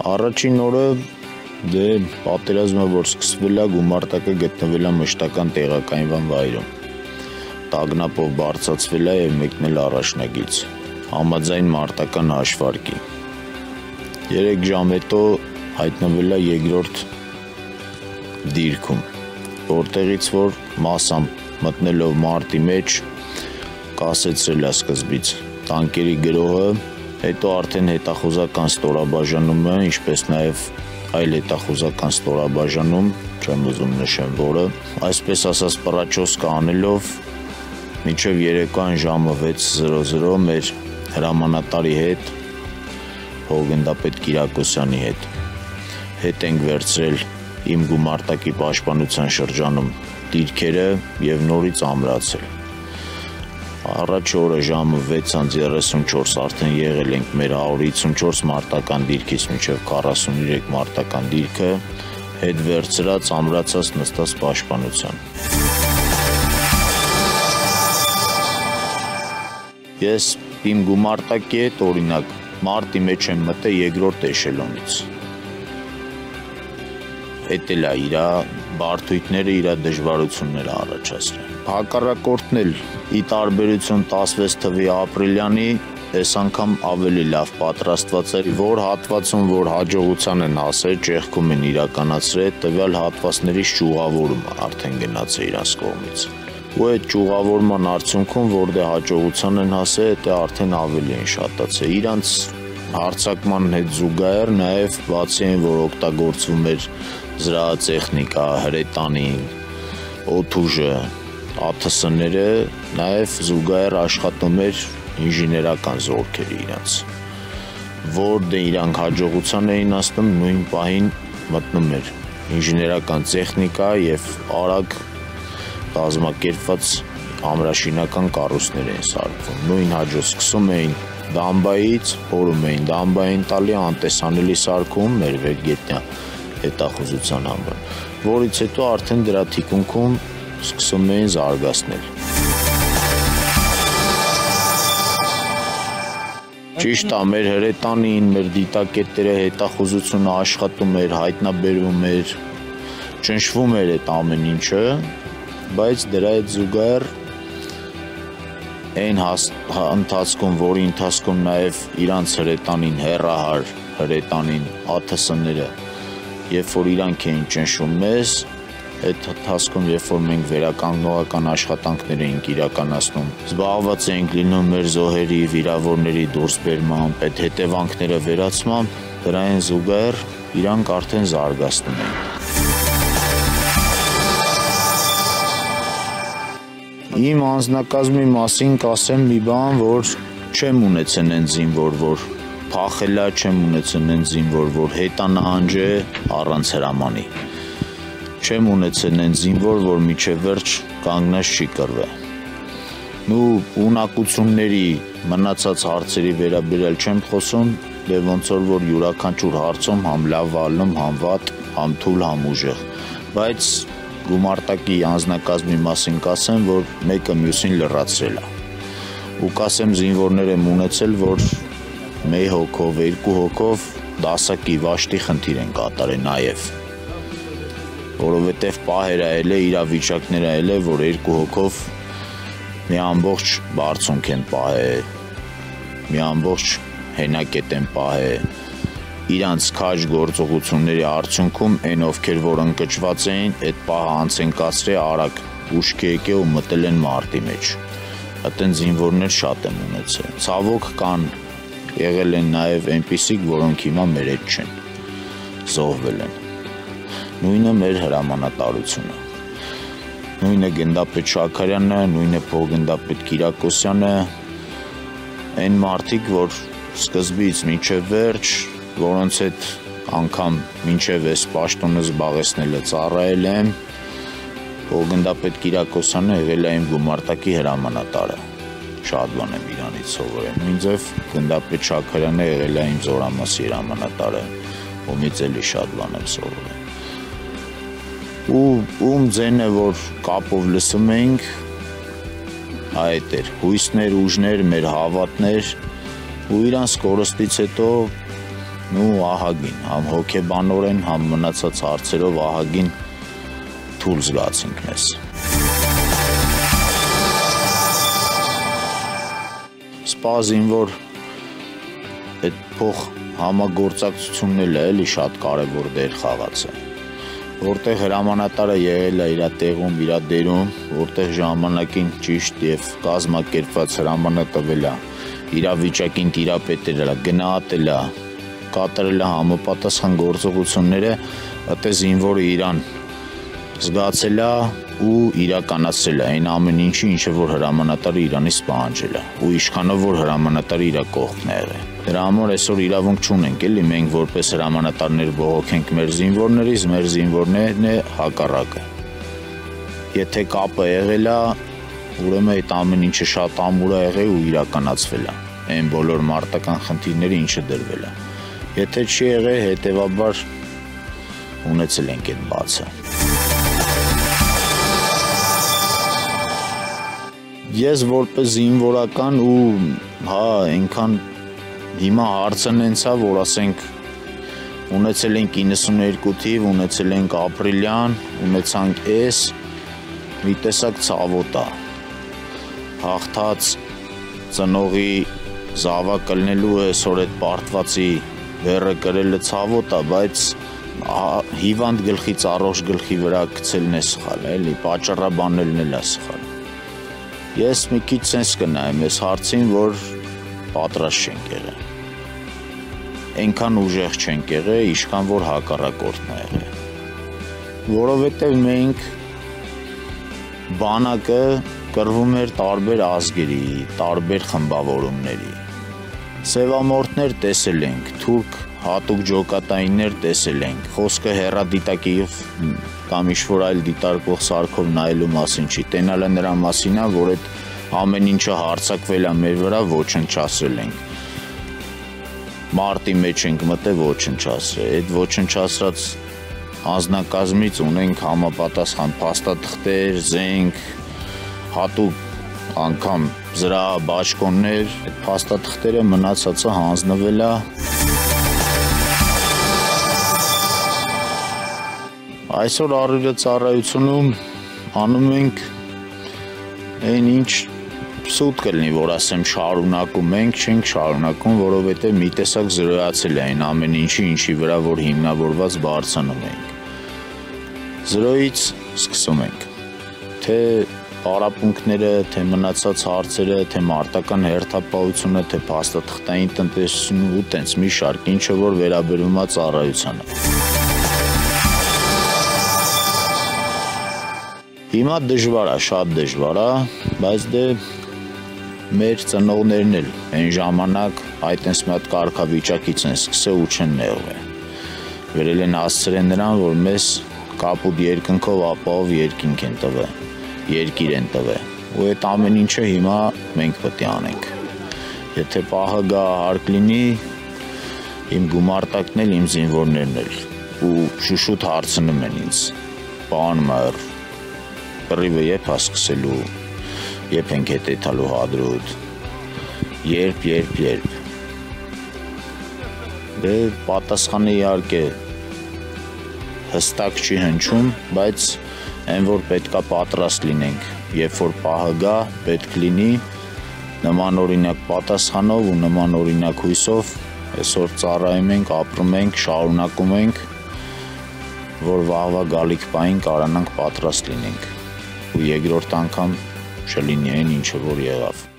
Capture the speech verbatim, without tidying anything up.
Առաջին օրը դե պատերազմը որ սկսվել է, գումարտակը գտնվել է մշտական տեղակայնման վայրում։ Տագնապով բարձրացվել է եւ մեկնել առաջնագից, համաձայն մարտական հաշվարկի։ Երեք ժամ հետո հայտնվել է երկրորդ դիրքում, որտեղից որ մասամբ մտնելով մարտի մեջ կասեցրել է սկզբից տանկերի գրոհը, հետո արդեն հետախուզական ստորաբաժանումը, ինչպես նաև այլ հետախուզական ստորաբաժանում, չեմ ուզում նշեմ որը, այսպես ասած պռաչոսկը անելով մինչև երեկոյան ժամը վեց մեր հրամանատարի հետ, փոխգնդապետ Կիրակոսյանի հետ, հետ ենք վերցրել իմ գումարտակի պաշտպանության շրջանում դիրքերը եւ նորից ամրացել։ Առաջ օրը ժամը վեց երեսունչորս արդեն եղել ենք մեր հարյուր հիսունչորս մարտական դիրքից մինչև քառասուններեք մարտական դիրքը, հետ վերցրած ամրացած նստած պաշտպանության։ Ես իմ գումարտակի հետ օրինակ մարտի մեջ եմ մտել երկրորդ էշելոնից։ Էդ էլ է իր բարդույթները, իր դժվարությունները առաջացրել։ Հակառակորդն էլ ի տարբերություն տասնվեց թվականի ապրիլյանի, այս անգամ ավելի լավ պատրաստված էր, որ հատվածում, որ հաջողության են հասել, ճեղքում են իրականացրել, տվյալ հատվածներից ճյուղավորումը արդեն գնաց է իրանց կողմից։ Ու այդ ճյուղավորման արդյունքում, որտեղ հաջողության են հասել, դա արդեն ավելի են շատացել։ Իրանց հարձակման հետ զուգահեռ նաև բացի այն, որ օգտագործվում էր զրահատեխնիկա, հրետանին, օդուժը, ա թ ս-ները, նաև զուգահեռ աշխատում էր ինժեներական զորքերը իրանց, որ դե իրանք հաջողության էին հասնում, նույն պահին մտնում էր ինժեներական տեխնիկա եւ արագ կազմակերպված ամրաշինական կառույցներ էին սարքվում։ Նույն հաջող սկսում էին դամբայից, փորում էին դամբային տալի, անտեսանելի սարքում մեր վերգետնյա հետախուզության համար, որից հետո արդեն դրա թիկունքում սկսում էին զարգացնել։ Ճիշտ է, մեր հրետանին, մեր դիտակետերը հետախուզությունը աշխատում էր, հայտնաբերվում էր, ճնշվում էր այդ ամեն ինչը, բայց դրա հետ զուգահեռ այն ընթացքում, որի ընթացքում նաև իրանց հրետանին, հեռահար հրետանին, ա թ ս-ները, երբ որ իրանք էին ճնշում մեզ, այդ ընթացքում, երբ որ մենք վերականգնողական աշխատանքներ էինք իրականացնում, զբաղված էինք լինում մեր զոհերի, վիրավորների դուրսբերմամբ, այդ հետևանքները վերացմամբ, դրային զուգահեռ իրանք արդեն զարգացնում էին։ Իմ անձնակազմի մասին կասեմ մի բան, որ չեմ ունեցել այն զինվոր, որ փախելա, չեմ ունեցել այն զինվոր, որ հետանահանջ է առանց հրամանի։ Չեմ ունեցել այն զինվոր, որ միջև վերջ կանգնած չի կռվել։ Ու ունակությունների մնացած հարցերի վերաբերյալ չեմ խոսում, դե ոնց որ յուրաքանչյուր հարցում համ լավ վալնում, համ վատ, համ թույլ, համ ուժեղ։ Բայց գումարտակի անձնակազմի մասին կասեմ, որ մեկը մյուսին լրացրել է։ Ու կասեմ զինվորներ եմ ունեցել, որ մեկ հոգով, երկու հոգով դասակի վաշտի խնդիր են կատարել նաև։ Որովհետև պահերը էլ է, իրավիճակները էլ է, որ երկու հոգով մի ամբողջ բարձունք են պահել, մի ամբողջ հենակետ են պահել, իրանց քաջ գործողությունների արդյունքում այն ովքեր որ ընկճված էին, այդ պահը անց են կացրել, արագ ուշքի եկել ու մտել են մարտի մեջ։ Այդտեն զինվորներ շատ են ունեցել։ Ցավոք կան եղել են նաև այնպիսիք, որոնք հիմա մեր հետ չեն, զոհվել են։ Նույնը մեր հրամանատարությունը, նույնը գնդապետ Շաքարյանը, նույնը փոխգնդապետ Կիրակոսյանը, այն մարդիկ, որ սկզբից մինչև վերջ, որոնց հետ անգամ մինչև այս պաշտոնը զբաղեցնելը ծառայել եմ, փոխգնդապետ Կիրակոսյանը եղել է իմ գումարտակի հրամանատարը, շատ բան եմ իրանից սովորել, նույնձև գնդապետ Շաքարյանը եղել է իմ զորամասի հրամանատարը, ումից էլի շատ բան եմ սովորել։ Ու ում ձենը որ կապով լսում էինք, այդ էր հույսներ, ուժներ, մեր հավատներ, ու իրանց կորստից հետո ու ահագին, համ հոգեբանորեն, համ մնացած հարցերով ահագին թույլ զգացինք մեզ։ Սպասին, որ այդ փող համագործակցությունն էլ է էլի շատ կարևոր դեր խաղաց է, որտեղ հրամանատարը եղել է իր տեղում, իր դերում, որտեղ ժամանակին ճիշտ եւ կազմակերպված հրամանը տվել է, իրավիճակին տիրապետել է, գնահատել է, կատարել է համապատասխան գործողությունները, այդ զինվորը իրան զգացել է ու իրականացրել է այն ամեն ինչը, ինչը որ հրամանատարը իրանից պահանջել է, ու ինչքանով որ հրամանատարը իր կողքն է եղել։ Դրա համար այսօր իրավունք չունենք, էլի մենք որպես հրամանատարներ բողոքենք մեր զինվորներից, մեր զինվորներն է հակառակը։ Եթե կապը եղել է, ուրեմն այդ ամեն ինչը շատ ամուր է եղել ու իրականացվել է, այն բոլոր մարտական խնդիրները, ինչը դրվել է։ Եթե չի եղել, հետևաբար ունեցել ենք այդ բացը։ Ես որպես զինվորական ու հա այնքան հիմա հարցը նենց է, որ ասենք ունեցել ենք իննսունուերկու թիվ, ունեցել ենք ապրիլյան, ունեցանք էս, մի տեսակ ցավոտ է։ Հաղթած ծնողի զավակը լինելու այսօր այդ պարտվածի վերը կրելը ցավոտ է, բայց հիվանդ գլխից առողջ գլխի վրա գցելն է սխալ, էլի պատճառաբանելն էլ է սխալ։ Ես մի քիչ սենց կնայեմ այս հարցին, որ պատրաստ չենք եղել։ Այնքան ուժեղ չենք եղել, ինչքան որ հակառակորդն է եղել։ Որովհետև մենք բանակը կռվում էր տարբեր ազգերի, տարբեր խմբավորումների։ Սևամորթներ տեսել ենք, թուրք հատուկ ջոկատայիններ տեսել ենք, խոսքը հեռադիտակիով կամ ինչ-որ այլ դիտարկող սարքով նայելու մասին չի, տենալը նրա մասին է, որ այդ ամեն ինչը հարձակվել է մեր վրա, ոչնչացրել ենք։ Մարտի մեջ ենք մտել, ոչնչացրել, այդ ոչնչացրած անձնակազմից ունենք համապատասխան փաստաթղթեր, զենք, հատուկ անգամ զրահաբաճկոններ, այդ փաստաթղթերը մնացածը հանձնվել է։ Այսօր առօրյա ծառայությունում անում ենք այն ինչ սուտ կլինի, որ ասեմ շարունակում ենք, չենք շարունակում, որովհետև մի տեսակ զրոյացել է այն ամեն ինչի, ինչի վրա որ հիմնավորված բարձանում ենք։ Զրոյից սկսում ենք, թե պարապմունքները, թե մնացած հարցերը, թե մարտական հերթապահությունը, թե փաստաթղթային տնտեսությունը ու տենց մի շարք, ինչը որ վերաբերում է ծառայությանը։ Հիմա դժվար է, շատ դժվար է, բայց դե մեր ծնողներն էլ այն ժամանակ այդ այս մի հատ կարգավիճակից են սկսել ու չեն նեղվել։ Վերել են հասցրել նրան, որ մեզ կապուտ երկնքով ապահով երկինք են տվել, երկիր են տվել, ու այդ ամեն ինչը հիմա մենք պետք է անենք։ Եթե պահը գա հարկ լինի, իմ գումարտակն էլ, իմ զինվորներն էլ, ու շուշուտ հարցնում են ինձ, պարոն մայր, կռիվը երբ է սկսելու, երբ ենք հետեթալու հադրուտ, երբ, երբ, երբ։ Դե պատասխանը իհարկե հստակ չի հնչում, բայց այն որ պետք է պատրաստ լինենք, երբ որ պահը գա, պետք լինի նմանօրինակ պատասխանով ու նմանօրինակ հույսով այսօր ծառայում ենք, ապրում ենք, շարունակում ենք, որ վաղվա գալիք պահին կարողանանք պատրաստ լինենք ու երկրորդ անգամ չլինի այն ինչը որ եղավ։